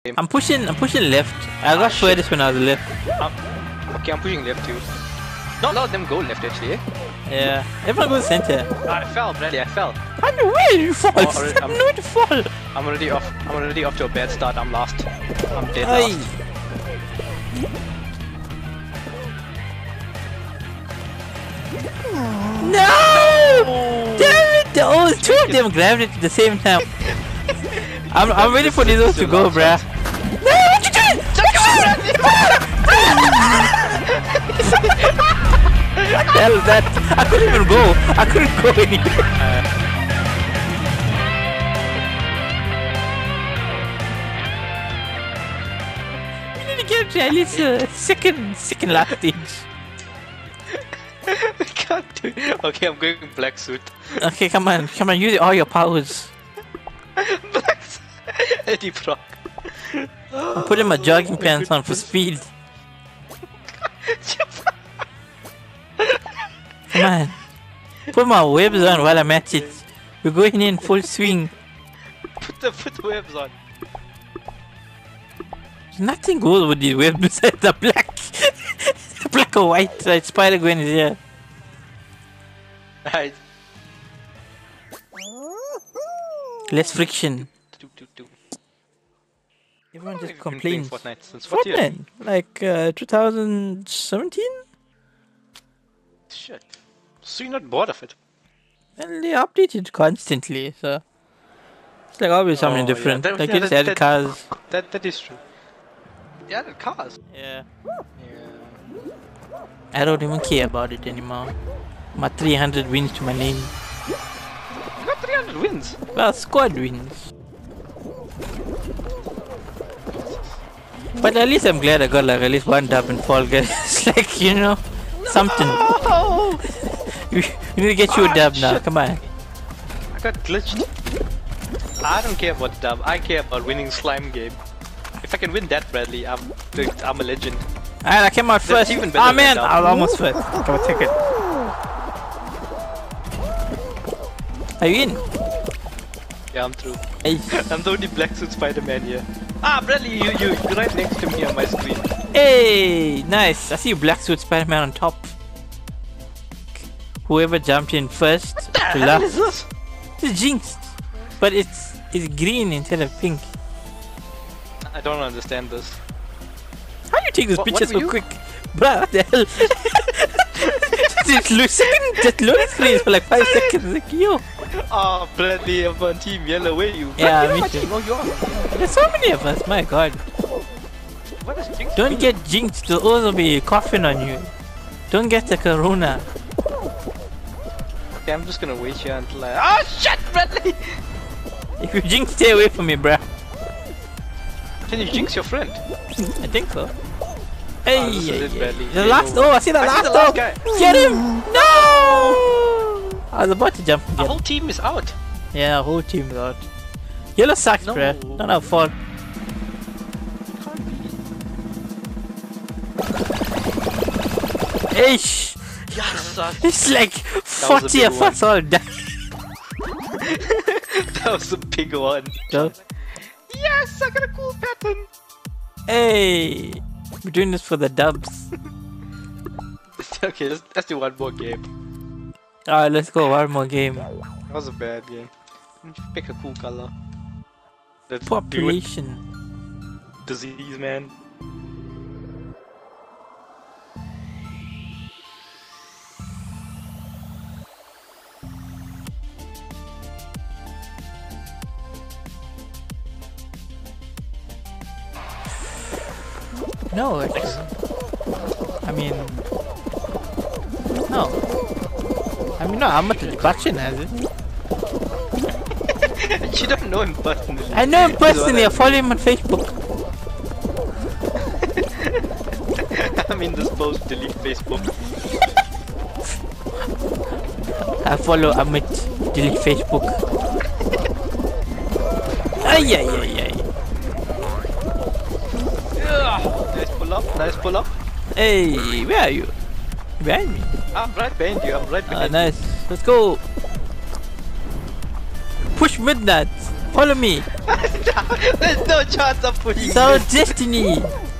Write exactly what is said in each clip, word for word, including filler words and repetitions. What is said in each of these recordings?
I'm pushing, I'm pushing left. I got Ah, furthest when I was left. Um, okay, I'm pushing left too. Not a lot of them go left actually. Eh? Yeah, everyone goes center. I fell, Bradley. I fell. How do where did you fall? Oh, It's already- not I'm- no to fall. I'm already off. I'm already off to a bad start. I'm last. I'm dead Aye. last. No! Damn it! Oh, two of them grabbed it at the same time. I'm, I'm waiting for these ones to go, bruh. No, what you doing? What the hell is that? I couldn't even go. I couldn't go anywhere. We need to get at least a second, second last stage. I can't do it. Okay, I'm going black suit. Okay, come on, come on, use all your powers. Black suit. Eddie Brock. I'm putting my jogging pants on for speed. Come on. Put my webs on while I'm at it. We're going in full swing. Put the put the webs on. Nothing goes with these webs besides the black. The black or white like Spider-Gwen is here. Right. Less friction. Do, do, do. Everyone How long just have you been playing complains. Fortnite since what year? Fortnite? Like uh, twenty seventeen? Shit. So you're not bored of it? And they update it constantly, so it's like always something Oh, yeah, different. that- like yeah, they just that- added that- cars. That that is true. Yeah, the cars. Yeah. Yeah. I don't even care about it anymore. My three hundred wins to my name. You got three hundred wins. Well, squad wins. But at least I'm glad I got like at least one dub in Fall Guys. It's like, you know, something. Oh! You, you need to get you a Ah, dub now, shit. come on. I got glitched. I don't care about dub. I care about winning slime game. If I can win that, Bradley, I'm I'm a legend. Alright, I came out first. even better Oh than man, dub. I was almost first. Come on, take it. Are you in? Yeah, I'm through. Hey. I'm the only black suit Spider-Man here. Ah, Bradley, you you you're right next to me on my screen. Hey, nice. I see you black suit Spider-Man on top. Whoever jumped in first What the to hell last. is this? It's jinxed, but it's it's green instead of pink. I don't understand this. How do you take this What- what picture were so you? quick, bruh? What the hell? Just look, second, just load screen for like five seconds. Like yo, Ah, Bradley, I'm on team yellow. Where are you? Yeah, Bradley, me you're on my too. team. Oh, you are. there's so many of us. My God, What is jinx? don't get jinxed. They'll also be coughing on you. Don't get the corona. Okay, I'm just gonna wait here until I. Ah, shit, Bradley! If you jinx, stay away from me, bruh. Can you jinx your friend? I think so. Hey, Ah, this is yeah, it, yeah. Bradley. The Yeah, last. no. Oh, I see the I see last. the last oh. guy. Get him! No! I was about to jump The again. whole team is out. Yeah, whole team is out. Yellow sucks, No. bruh. Not our fault. Can't be. Eish! Yes, uh, It's like was a forty big of us all died. that was a big one. So, Yes, I got a cool pattern. hey! We're doing this for the dubs. Okay, let's, let's do one more game. Alright, let's go. One more game. That was a bad game. Pick a cool color. Let's do it. Population. Disease, man. No, actually. I mean. No. I mean, no, I'm not Bachin has it. You don't know him personally. I know him That's what personally. I I follow him on Facebook. I'm indisposed. Delete Facebook. I follow Amit. Delete Facebook. Ay, ay, ay, ay. Yeah. Nice pull up. Nice pull up. Hey, where are you? Behind me. I'm right behind you. I'm right Ah, behind nice. Let's go. Push midnight. Follow me. you. There's no chance of pushing So mid. Destiny!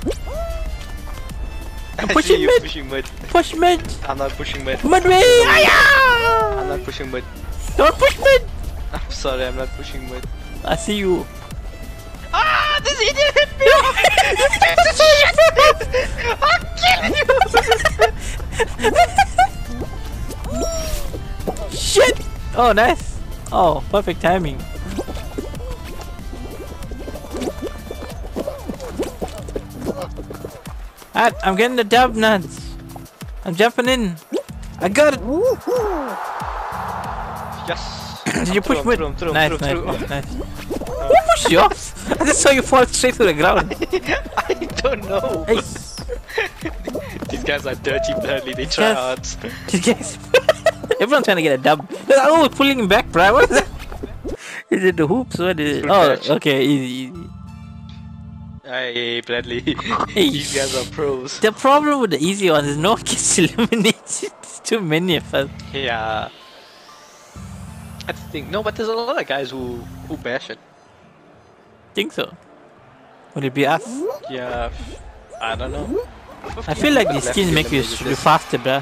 I pushing see you mid. pushing mid. Push mid! I'm not pushing mid. Midway! I'm Aya! not pushing mid. Don't push mid! I'm sorry, I'm not pushing mid. I see you. Ah, this idiot hit me! This piece of shit! I'll kill you! Shit! Oh, nice. Oh, perfect timing. Alright, I'm getting the dub nuts. I'm jumping in. I got it. Yes. Did you push mid? Through, through, Nice, through, nice, through. nice, nice. Who pushed you off? I just saw you fall straight to the ground. I don't know. Hey, These guys are dirty bloodly, they try Yes. hard. these guys. Everyone's trying to get a dub. They're like, oh, pulling him back, bro. What is that? Is it the hoops? What is it? Fruit Oh, patch. okay, easy, easy. Hey, Bradley. Hey. These guys are pros. The problem with the easy ones is no one gets eliminated. It's too many of us. Yeah. That's the thing. No, but there's a lot of guys who, who bash it. Think so. Would it be us? Yeah. I don't know. I feel like these skins make you Left be faster, bruh.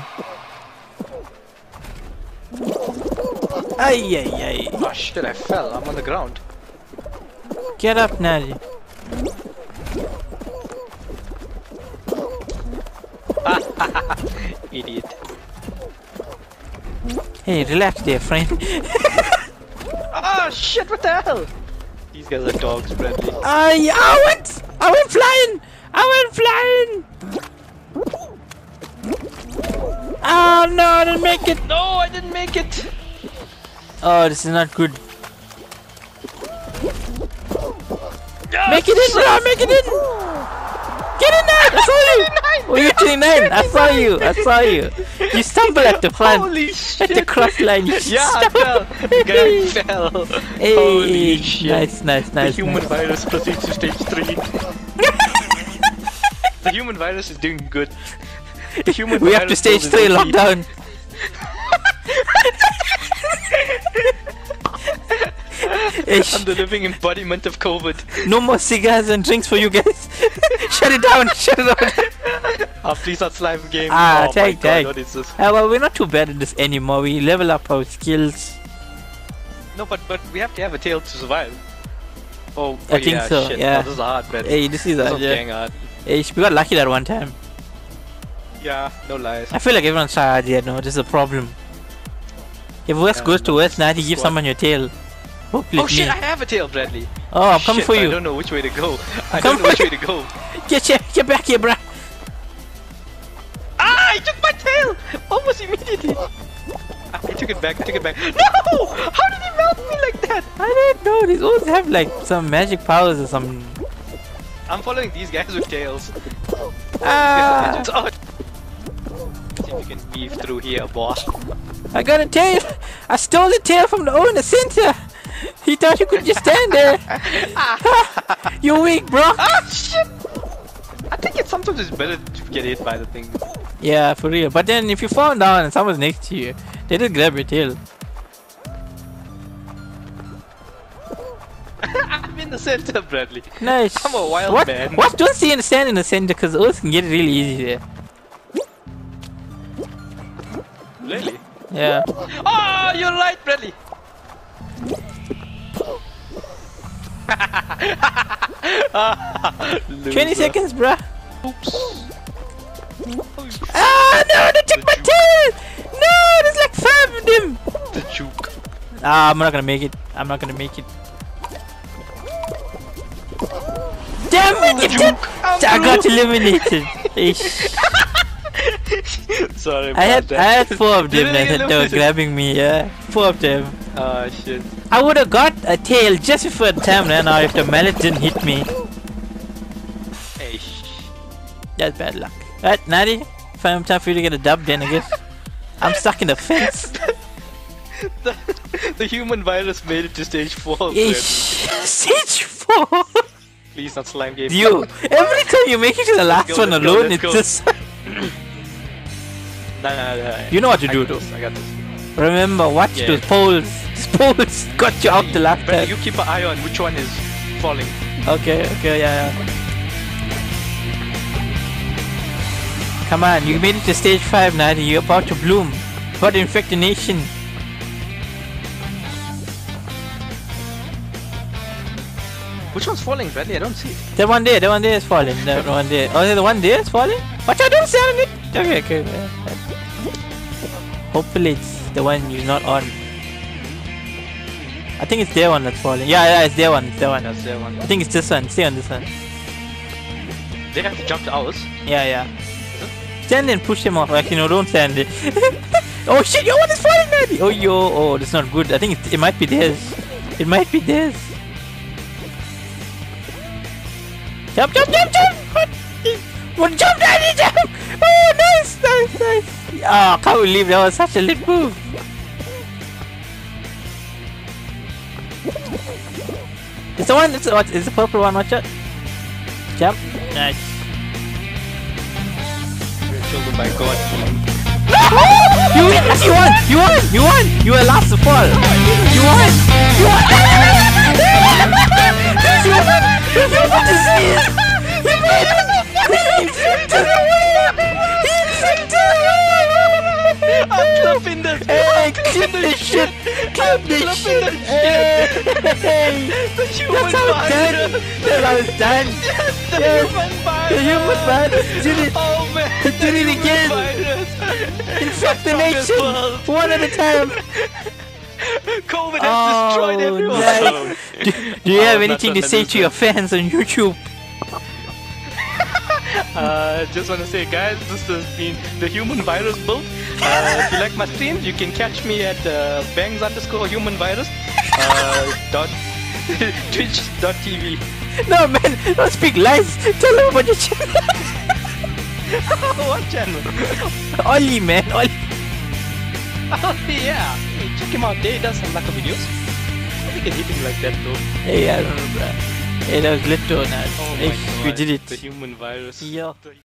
Ay, ay, ay. Oh shit, I fell. I'm on the ground. Get up, Nadi. Idiot. Hey, relax there, friend. Ah shit, what the hell? These guys are dogs, Bradley. Ay, I went! I went flying! I went flying! Oh no, I didn't make it! No, I didn't make it. Oh, this is not good. Yes! Make it in, bro! Make it in! Get in there! I saw you! Oh, you're twenty-nine! I saw you! I saw you! You stumbled at the front. Holy At shit. the cross line. You Yeah, I stumbled. fell. The guy fell. Hey, Holy shit. nice, nice, The nice. human nice. virus proceeds to stage three. The human virus is doing good. The human We have to virus stage build three is O P. lockdown. Ish. I'm the living embodiment of COVID. No more cigars and drinks for you guys. Shut it down, shut it down. Ah, please not slime game. Ah, oh tag, my god, tag. what is this? Uh, well, we're not too bad at this anymore. We level up our skills. No, but but we have to have a tail to survive. Oh, I oh think yeah, so, shit. yeah. Oh, this is hard, man. Hey, this is this uh, was yeah. gang hard. Hey, we got lucky that one time. Yeah, no lies. I feel like everyone's trying hard, no, this is a problem. If West Yeah, goes to no, West, now this give squad. someone your tail. Hopefully Oh it's shit, me. I have a tail, Bradley. Oh, I'm coming Shit, for I you. don't know which way to go. I Come don't know which for way to go. Get your, get back here, bruh. Ah, I took my tail! Almost immediately. Ah, I took it back, I took it back. No! How did he melt me like that? I don't know. These always have like some magic powers or some. I'm following these guys with tails. Ah! Oh. See if you can weave through here, boy. I got a tail. I stole the tail from the owner center. He thought you could just stand there. You're weak, bro. Ah, shit! I think it's sometimes it's better to get hit by the thing. Yeah, for real. But then if you fall down and someone's next to you, they just grab your tail. I'm in the center, Bradley. Nice. I'm a wild what? man. What? Don't see and stand in the center because Oath can get it really easy there. Really? Yeah. Oh, you're right, Bradley. twenty Loser. seconds, bruh. Oops. Ah, no, they took my tail. No, there's like five of them. The juke. Ah, I'm not gonna make it. I'm not gonna make it. Damn it! The you did- juke. I'm I got through. eliminated. Ish. Sorry about I had that. I had four of You them didn't that, that was eliminate. grabbing me. Yeah, four of them. Ah, shit. I would have got a tail just before the time ran out if the mallet didn't hit me. Hey, shh. That's bad luck. Right, Natty? Final time for you to get a dub then, I guess. I'm stuck in the fence. the, the human virus made it to stage four. Ish. Bradley. Stage four. Please not slime game. You. Every time you make it to the last go, one let's go, alone, let's it's go. just. Nah, nah, nah. You know what to I do, got though. this, I got this. Remember, watch Yeah. those poles. These poles got you out the last But time. you keep an eye on which one is falling. Okay, okay, yeah, yeah. Come on, you made it to stage five, Nadi. You're about to bloom. About to infect the nation. Which one's falling, Bradley? I don't see it. The one there, the one there is falling. The one there. Oh, the one there is falling? Watch out, don't stand on it! Okay, okay. Yeah. Hopefully it's the one you're not on. I think it's their one that's falling. Yeah, yeah, it's their one, it's their one. That's their one. I think it's this one. Stay on this one. They have to jump to ours. Yeah, yeah. Stand and push him off. Actually, no, don't stand it. Oh shit, your one is falling, Nadi! Oh, yo, oh, that's not good. I think it, it might be theirs. It might be theirs. Jump, jump, jump, jump! What? What? Jump, Daddy, jump! Oh, nice, nice, nice. Ah, oh, can't believe that was such a lit move. It's the one. It's the, what? It's the purple one. Watch out. Jump. Nice. We're children by God. You win! You won! You won! You won! You were last to fall. You won! You won! You won! You won to see it! You made it! I'm clapping that shit! Hey, clip this shit! Clip this shit! Hey! The human That's how it's done! virus! That's how it's done! The Yes. human virus! The human virus did it! Oh man! He did it again! Infect the nation! One at a time! COVID has destroyed everyone! Nice. Do, do you Oh, have not anything on to the say to your fans on YouTube? Uh, just want to say, guys, this has been the human virus build. Uh, if you like my streams, you can catch me at uh, bangs underscore human virus uh, dot twitch dot tv. No man, don't speak lies. Tell them about your channel. What channel? Ollie man, Ollie. Oh yeah, hey, check him out. There he does some Laka videos. I think I hit him like that though. Hey, I don't know, bro. Hey, that was lit though, Nat. Oh Hey, my god, we did it. The human virus. Yeah.